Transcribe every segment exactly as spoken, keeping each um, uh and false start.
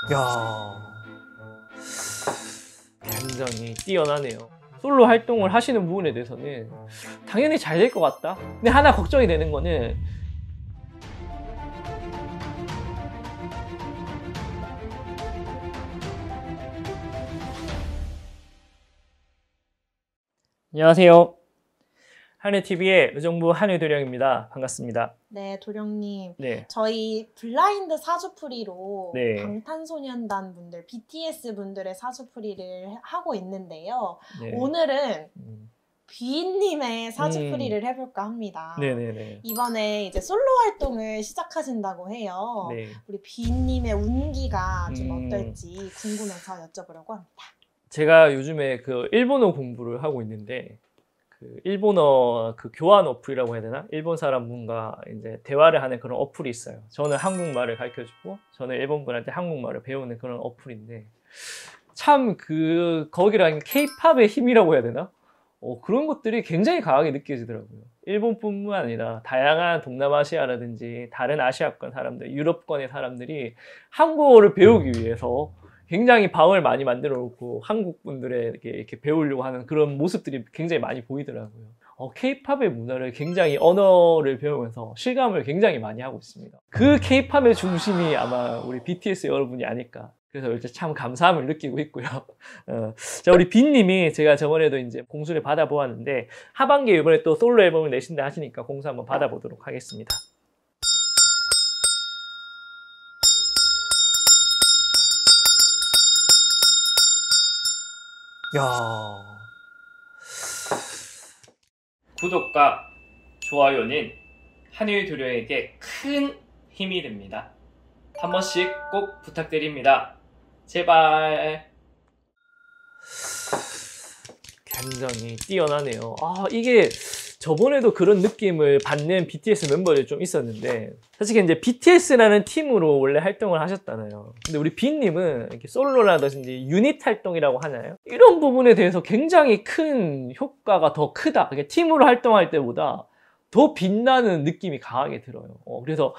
야, 굉장히 뛰어나네요. 솔로 활동을 하시는 부분에 대해서는 당연히 잘 될 것 같다. 근데 하나 걱정이 되는 거는 안녕하세요. 한해티비의 의정부 한해도령입니다. 반갑습니다. 네, 도령님. 네. 저희 블라인드 사주풀이로 네. 방탄소년단 분들, 비티에스 분들의 사주풀이를 하고 있는데요. 네. 오늘은 음. 비인님의 사주풀이를 음. 해볼까 합니다. 네네네. 이번에 이제 솔로 활동을 시작하신다고 해요. 네. 우리 비인님의 운기가 좀 음. 어떨지 궁금해서 여쭤보려고 합니다. 제가 요즘에 그 일본어 공부를 하고 있는데, 그 일본어 그 교환 어플이라고 해야 되나? 일본 사람 분과 이제 대화를 하는 그런 어플이 있어요. 저는 한국말을 가르쳐주고, 저는 일본 분한테 한국말을 배우는 그런 어플인데, 참 그 거기랑 케이팝의 힘이라고 해야 되나? 어, 그런 것들이 굉장히 강하게 느껴지더라고요. 일본뿐만 아니라 다양한 동남아시아라든지 다른 아시아권 사람들, 유럽권의 사람들이 한국어를 배우기 위해서 굉장히 방을 많이 만들어 놓고 한국 분들에게 이렇게 배우려고 하는 그런 모습들이 굉장히 많이 보이더라고요. 어, 케이팝의 문화를 굉장히 언어를 배우면서 실감을 굉장히 많이 하고 있습니다. 그 케이팝의 중심이 아마 우리 비티에스 여러분이 아닐까. 그래서 이제 참 감사함을 느끼고 있고요. 어, 자, 우리 빈님이 제가 저번에도 이제 공수를 받아보았는데 하반기에 이번에 또 솔로 앨범을 내신다 하시니까 공수 한번 받아보도록 하겠습니다. 야, 구독과 좋아요는 한일도령에게 큰 힘이 됩니다. 한 번씩 꼭 부탁드립니다. 제발. 굉장히 뛰어나네요. 아, 이게 저번에도 그런 느낌을 받는 비티에스 멤버들이 좀 있었는데, 사실 이제 비티에스라는 팀으로 원래 활동을 하셨잖아요. 근데 우리 빈님은 이렇게 솔로라든지 유닛 활동이라고 하나요? 이런 부분에 대해서 굉장히 큰 효과가 더 크다. 그러니까 팀으로 활동할 때보다 더 빛나는 느낌이 강하게 들어요. 어, 그래서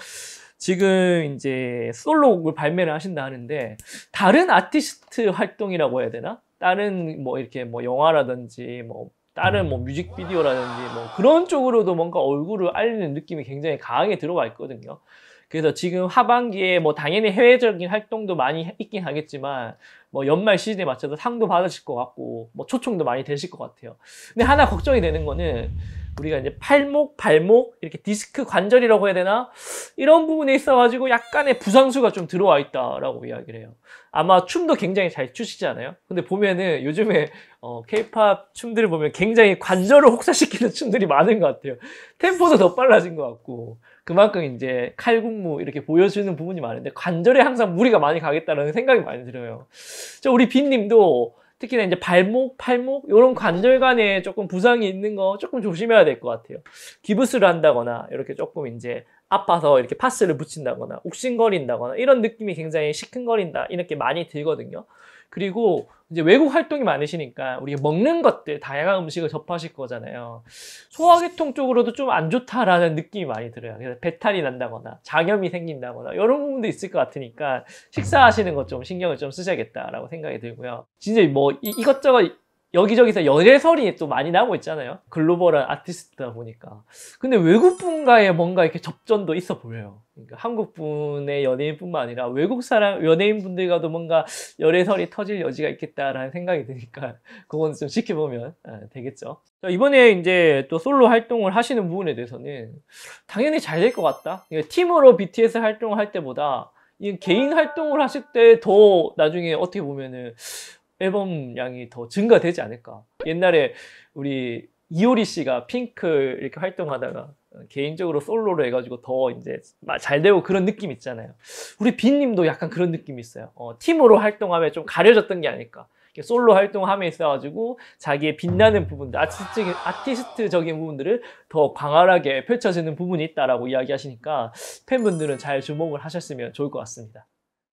지금 이제 솔로곡을 발매를 하신다 하는데, 다른 아티스트 활동이라고 해야 되나? 다른 뭐 이렇게 뭐 영화라든지 뭐 다른 뭐 뮤직비디오라든지 뭐 그런 쪽으로도 뭔가 얼굴을 알리는 느낌이 굉장히 강하게 들어가 있거든요. 그래서 지금 하반기에 뭐 당연히 해외적인 활동도 많이 있긴 하겠지만 뭐 연말 시즌에 맞춰서 상도 받으실 것 같고 뭐 초청도 많이 되실 것 같아요. 근데 하나 걱정이 되는 거는 우리가 이제 팔목, 발목, 이렇게 디스크 관절이라고 해야 되나? 이런 부분에 있어가지고 약간의 부상수가 좀 들어와 있다라고 이야기를 해요. 아마 춤도 굉장히 잘 추시잖아요. 근데 보면은 요즘에 어, 케이팝 춤들을 보면 굉장히 관절을 혹사시키는 춤들이 많은 것 같아요. 템포도 더 빨라진 것 같고 그만큼 이제 칼군무 이렇게 보여주는 부분이 많은데 관절에 항상 무리가 많이 가겠다라는 생각이 많이 들어요. 저 우리 빈님도 특히나 이제 발목, 팔목 이런 관절간에 조금 부상이 있는 거 조금 조심해야 될 것 같아요. 기부스를 한다거나 이렇게 조금 이제 아파서 이렇게 파스를 붙인다거나 욱신거린다거나 이런 느낌이 굉장히 시큰거린다 이렇게 많이 들거든요. 그리고 이제 외국 활동이 많으시니까 우리가 먹는 것들 다양한 음식을 접하실 거잖아요. 소화계통 쪽으로도 좀 안 좋다라는 느낌이 많이 들어요. 그래서 배탈이 난다거나 장염이 생긴다거나 이런 부분도 있을 것 같으니까 식사하시는 것 좀 신경을 좀 쓰셔야겠다라고 생각이 들고요. 진짜 뭐 이, 이것저것 여기저기서 열애설이 또 많이 나오고 있잖아요. 글로벌한 아티스트다 보니까. 근데 외국분과의 뭔가 이렇게 접전도 있어 보여요. 그러니까 한국분의 연예인뿐만 아니라 외국 사람, 연예인분들과도 뭔가 열애설이 터질 여지가 있겠다라는 생각이 드니까 그건 좀 지켜보면 되겠죠. 자, 이번에 이제 또 솔로 활동을 하시는 부분에 대해서는 당연히 잘 될 것 같다. 팀으로 비티에스 활동을 할 때보다 이 개인 활동을 하실 때 더 나중에 어떻게 보면은 앨범 양이 더 증가되지 않을까. 옛날에 우리 이효리 씨가 핑크 이렇게 활동하다가 개인적으로 솔로로 해가지고 더 이제 잘 되고 그런 느낌 있잖아요. 우리 빈님도 약간 그런 느낌이 있어요. 어, 팀으로 활동하면 좀 가려졌던 게 아닐까. 솔로 활동함에 있어가지고 자기의 빛나는 부분들, 아티스트적인, 아티스트적인 부분들을 더 광활하게 펼쳐지는 부분이 있다라고 이야기하시니까 팬분들은 잘 주목을 하셨으면 좋을 것 같습니다.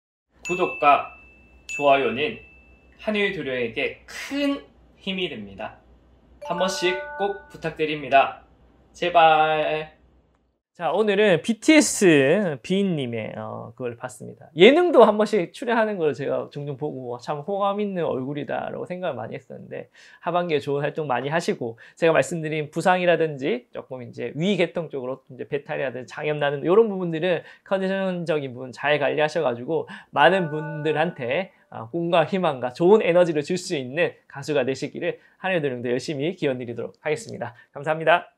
구독과 좋아요는 한일도령에게 큰 힘이 됩니다. 한 번씩 꼭 부탁드립니다. 제발. 자, 오늘은 비티에스 비인님의 어, 그걸 봤습니다. 예능도 한 번씩 출연하는 걸 제가 종종 보고 참 호감 있는 얼굴이다라고 생각을 많이 했었는데 하반기에 좋은 활동 많이 하시고 제가 말씀드린 부상이라든지 조금 이제 위계통 쪽으로 이제 배탈이라든지 장염 나는 이런 부분들은 컨디션적인 부분 잘 관리하셔가지고 많은 분들한테 어, 꿈과 희망과 좋은 에너지를 줄 수 있는 가수가 되시기를 하늘도령도 열심히 기원 드리도록 하겠습니다. 감사합니다.